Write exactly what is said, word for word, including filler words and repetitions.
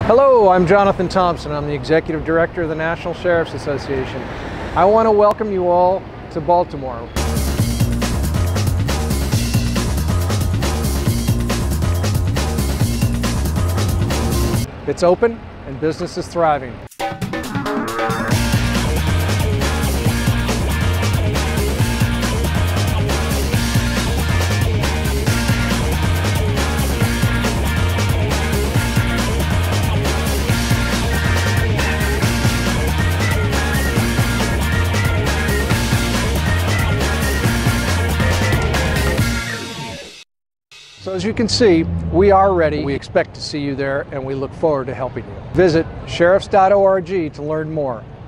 Hello, I'm Jonathan Thompson. I'm the Executive Director of the National Sheriff's Association. I want to welcome you all to Baltimore. It's open and business is thriving. So as you can see, we are ready. We expect to see you there and we look forward to helping you. Visit sheriffs dot org to learn more.